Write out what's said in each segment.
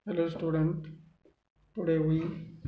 Hello student, today we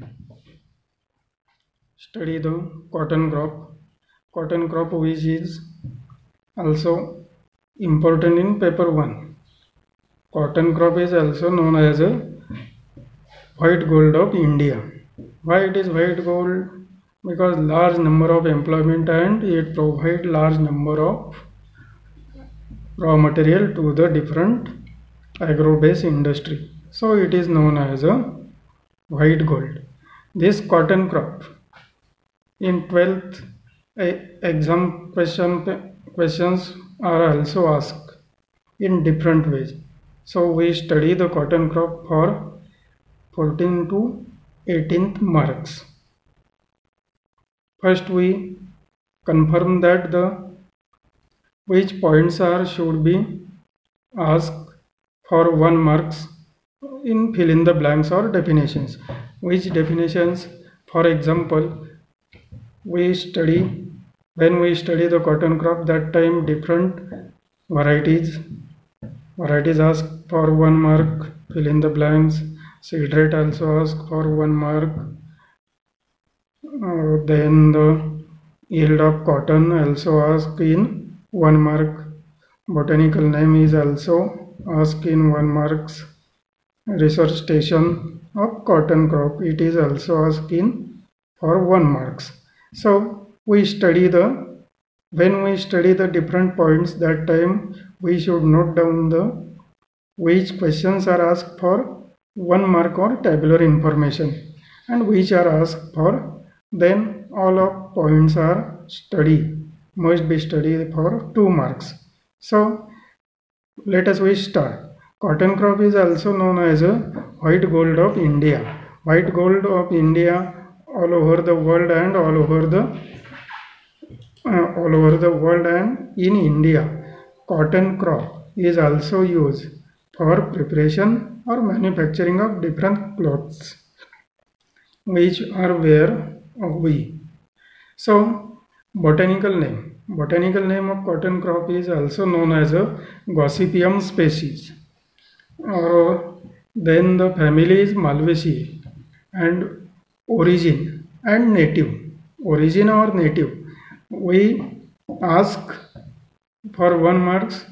study the cotton crop. Cotton crop which is also important in paper 1. Cotton crop is also known as a white gold of India. Why it is white gold? Because large number of employment and it provide large number of raw material to the different agro-based industry. So it is known as a white gold. This cotton crop in 12th exam questions are also asked in different ways. So we study the cotton crop for 14 to 18th marks. First we confirm that the which points are should be asked for 1 marks in fill in the blanks or definitions. Which definitions? For example, when we study the cotton crop, that time different varieties ask for 1 mark, fill in the blanks. Seed rate also ask for 1 mark. Then the yield of cotton also ask in 1 mark. Botanical name is also asked in 1 marks. Research station of cotton crop, it is also asked in for 1 marks. So when we study the different points, that time we should note down the which questions are asked for 1 mark or tabular information and which are asked for, then all of points are must be studied for 2 marks. So let us start. Cotton crop is also known as a white gold of India. White gold of India all over the world and all over the world and in India. Cotton crop is also used for preparation or manufacturing of different clothes which are wear of we. So botanical name of cotton crop is also known as a Gossypium species. Or then the family is Malvaceae and origin and native. Origin or native. We ask for 1 marks.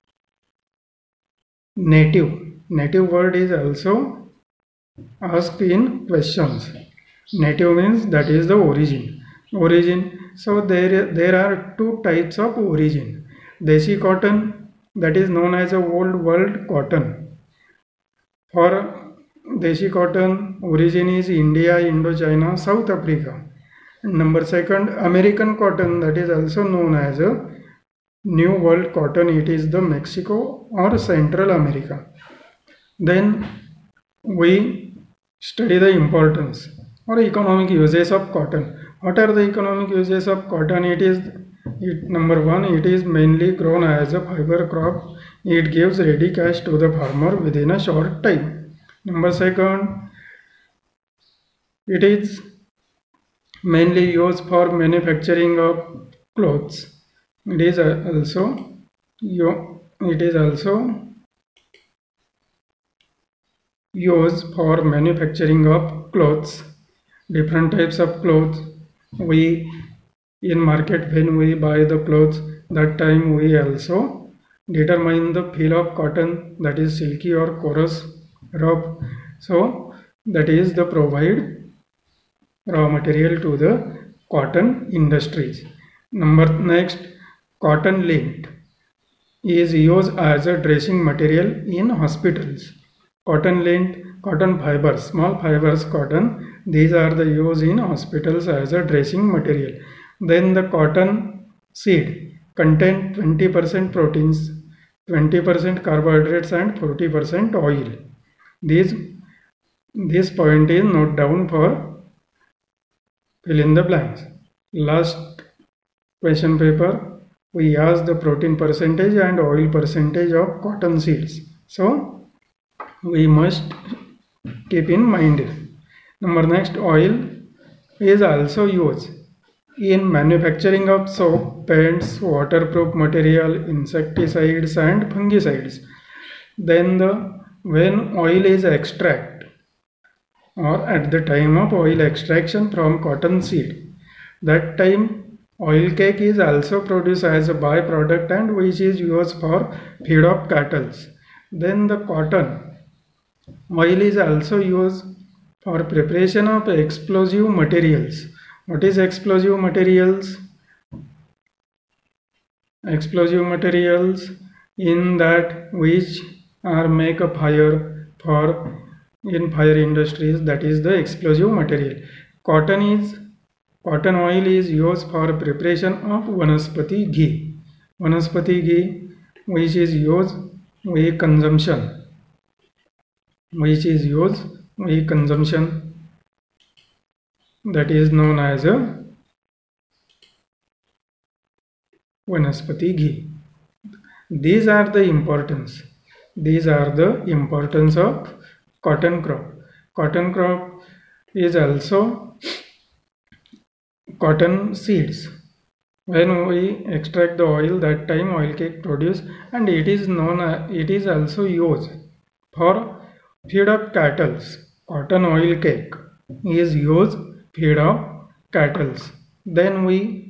Native word is also asked in questions. Native means that is the origin. So there are 2 types of origin. Desi cotton, that is known as a old world cotton. For Desi cotton, origin is India, Indochina, South Africa. Number 2, American cotton, that is also known as a New World cotton. It is the Mexico or Central America. Then we study the importance or economic uses of cotton. What are the economic uses of cotton? Number 1, it is mainly grown as a fiber crop. It gives ready cash to the farmer within a short time. Number 2, it is mainly used for manufacturing of clothes. It is also used for manufacturing of clothes. Different types of clothes. We in market, when we buy the clothes, that time we also determine the feel of cotton, that is silky or coarse rough. So that is the provide raw material to the cotton industries. Next, cotton lint is used as a dressing material in hospitals. Cotton lint, cotton fibers, small fibers cotton, these are the used in hospitals as a dressing material. Then the cotton seed contain 20% proteins, 20% carbohydrates and 40% oil. This point is note down for fill in the blanks. Last question paper, we ask the protein percentage and oil percentage of cotton seeds. So we must keep in mind. Next, oil is also used in manufacturing of soap, paints, waterproof material, insecticides and fungicides. Then the when oil is extracted or at the time of oil extraction from cotton seed, that time oil cake is also produced as a byproduct and which is used for feed of cattle. Then the cotton oil is also used for preparation of explosive materials. What is explosive materials? Explosive materials in that which are make a fire for in fire industries, that is the explosive material. Cotton oil is used for preparation of vanaspati ghee. Vanaspati ghee which is used with consumption. That is known as a vanaspati ghee. These are the importance of cotton crop. Cotton crop is also cotton seeds. When we extract the oil, that time oil cake produced, and it is also used for feed of cattle. Cotton oil cake is used feed of cattle. Then we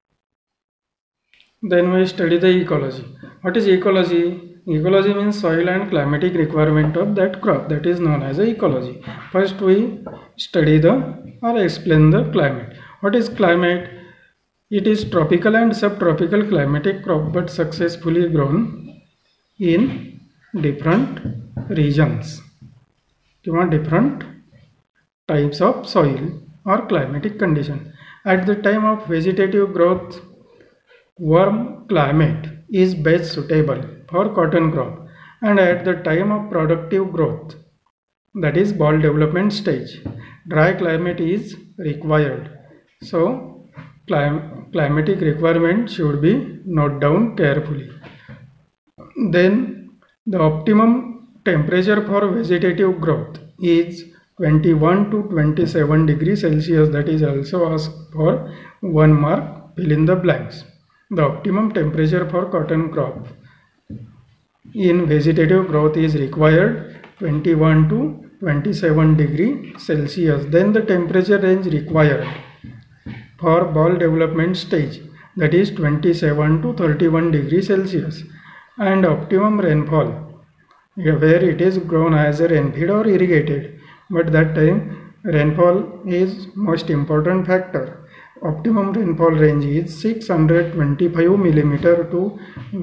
study the ecology. What is ecology? Ecology means soil and climatic requirement of that crop, that is known as ecology. First we study or explain the climate. What is climate? It is tropical and subtropical climatic crop but successfully grown in different regions or different types of soil or climatic condition. At the time of vegetative growth, warm climate is best suitable for cotton crop, and at the time of productive growth, that is ball development stage, dry climate is required. So climatic requirement should be noted down carefully. Then the optimum temperature for vegetative growth is 21 to 27 degrees Celsius. That is also asked for 1 mark, fill in the blanks. The optimum temperature for cotton crop in vegetative growth is required 21 to 27 degree Celsius. Then the temperature range required for ball development stage, that is 27 to 31 degrees Celsius, and optimum rainfall where it is grown as a rainfed or irrigated, but that time rainfall is most important factor. Optimum rainfall range is 625 millimeter to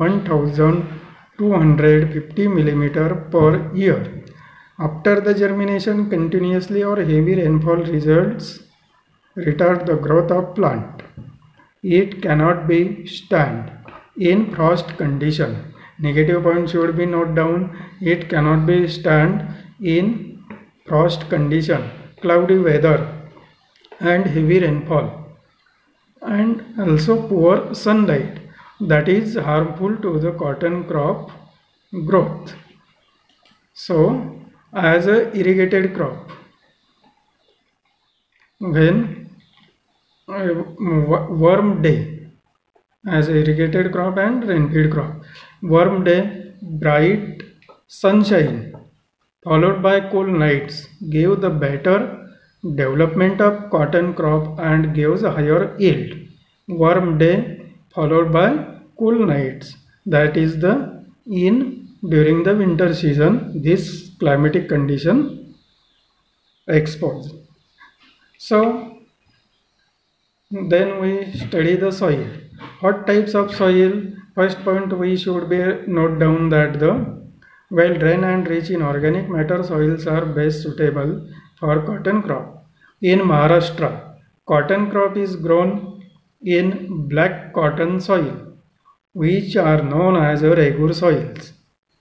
1250 millimeter per year. After the germination, continuously or heavy rainfall results retard the growth of plant. It cannot be stand in frost condition. Negative point should be noted down. It cannot be stand in frost condition, cloudy weather and heavy rainfall, and also poor sunlight, that is harmful to the cotton crop growth. So as a irrigated crop, when warm day, as a irrigated crop and rain-fed crop, warm day, bright sunshine followed by cool nights give the better development of cotton crop and gives a higher yield. Warm day followed by cool nights, that is during the winter season, this climatic condition exposed. So then we study the soil. What types of soil? First point we should be note down that the well drained and rich in organic matter soils are best suitable for cotton crop. In Maharashtra, cotton crop is grown in black cotton soil, which are known as regur soils.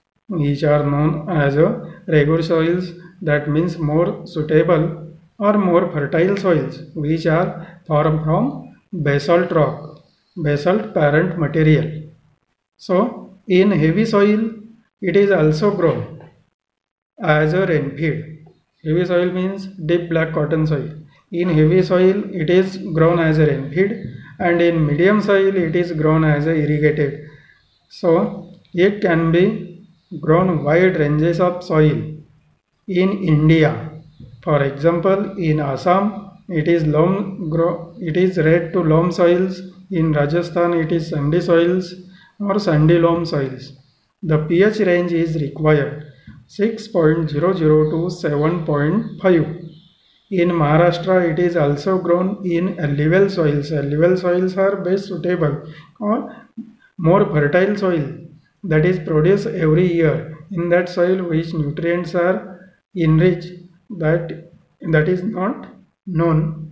That means more suitable or more fertile soils, which are formed from basalt rock, basalt parent material. So in heavy soil, it is also grown as a rain-fed. Heavy soil means deep black cotton soil. In heavy soil, it is grown as a rain-fed, and in medium soil, it is grown as a irrigated. So it can be grown wide ranges of soil in India. For example, in Assam, it is red to loam soils. In Rajasthan, it is sandy soils or sandy loam soils. The pH range is required 6.00 to 7.5. In Maharashtra, it is also grown in alluvial soils. Alluvial soils are best suitable or more fertile soil that is produced every year. In that soil, which nutrients are enriched, that is not known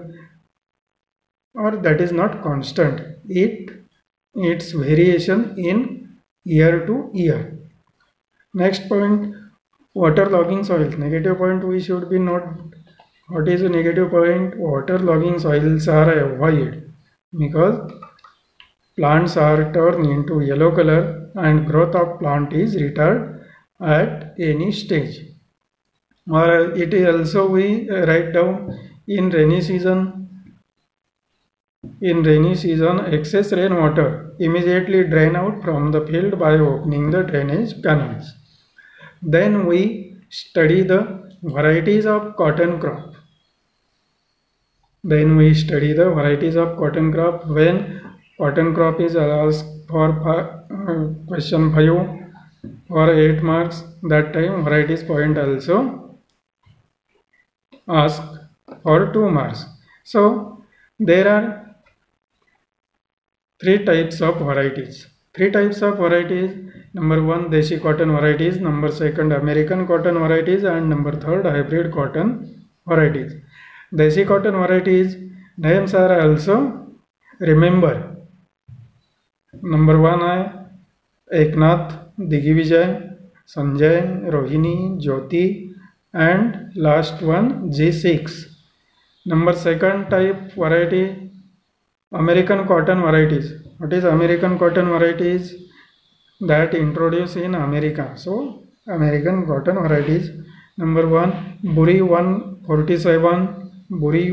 or that is not constant. Its variation in year to year. Next point, waterlogging soils. Negative point we should be not. What is a negative point? Waterlogging soils are avoided because plants are turned into yellow color and growth of plant is retarded at any stage. Or it is also we write down in rainy season. In rainy season, excess rainwater immediately drain out from the field by opening the drainage canals. Then we study the varieties of cotton crop. When cotton crop is asked for question 5 for 8 marks, that time varieties point also asked for 2 marks. So there are 3 types of varieties. Number 1, Deshi cotton varieties. Number 2, American cotton varieties. And number 3, hybrid cotton varieties. Deshi cotton varieties names are also remember. Number 1 है Eknath, Digvijay, Sanjay, Rohini, Jyoti, and last one G6. Number 2 type variety, American cotton varieties. What is American cotton varieties? That introduced in America. So American cotton varieties. Number 1, Buri 147, Buri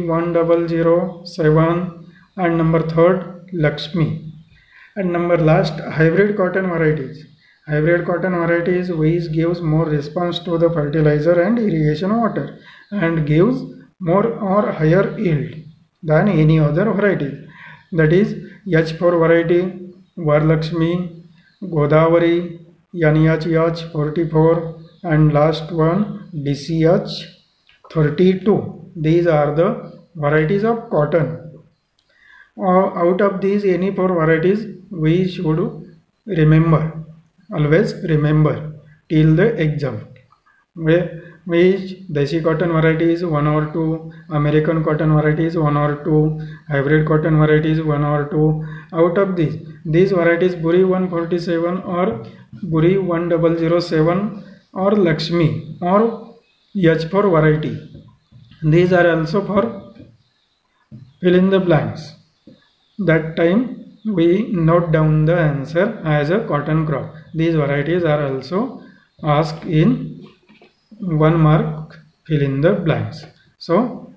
1007, and number 3, Lakshmi. And number last, hybrid cotton varieties. Hybrid cotton varieties which gives more response to the fertilizer and irrigation water and gives more or higher yield than any other variety. That is H4 variety, Varlakshmi, Godavari, NH 44, and last one DCH 32. These are the varieties of cotton. Out of these, any 4 varieties we should remember, always remember till the exam. Which Deshi cotton varieties 1 or 2, American cotton varieties 1 or 2, hybrid cotton varieties 1 or 2. Out of these varieties, Buri 147 or Buri 1007 or Lakshmi or H4 variety. These are also for fill in the blanks. That time we note down the answer as a cotton crop. These varieties are also asked in 1 mark, fill in the blanks. So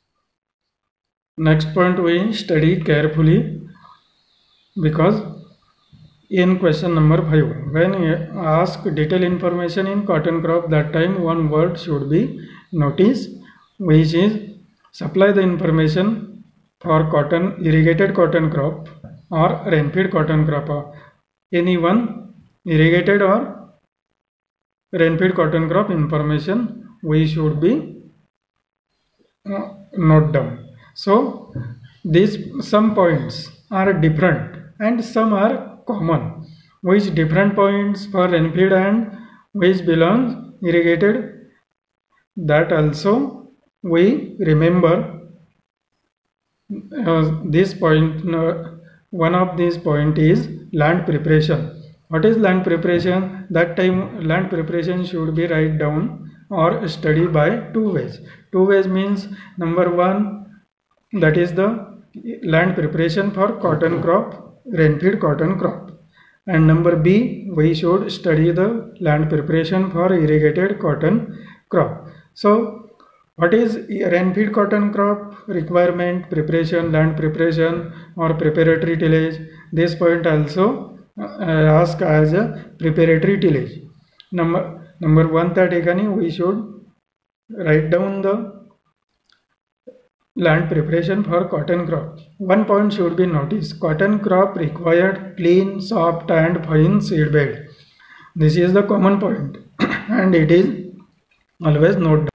next point we study carefully, because in question number 5, when asked detailed information in cotton crop, that time one word should be noticed, which is supply the information for cotton, irrigated cotton crop or rainfed cotton crop. Any one irrigated or rainfed cotton crop information we should be note down. So these some points are different and some are common. Which different points for rainfed and which belongs irrigated, that also we remember. This point, one of these point is land preparation. What is land preparation? That time land preparation should be write down or study by 2 ways. 2 ways means number 1, that is the land preparation for cotton crop, rainfed cotton crop, and number B, we should study the land preparation for irrigated cotton crop. So what is rainfed cotton crop requirement, preparation, land preparation or preparatory tillage? This point also asked as a preparatory tillage. number one त्या ठिकाणी we should write down the land preparation for cotton crop. One point should be noticed: cotton crop required clean, soft and fine seed bed. This is the common point and it is always note down.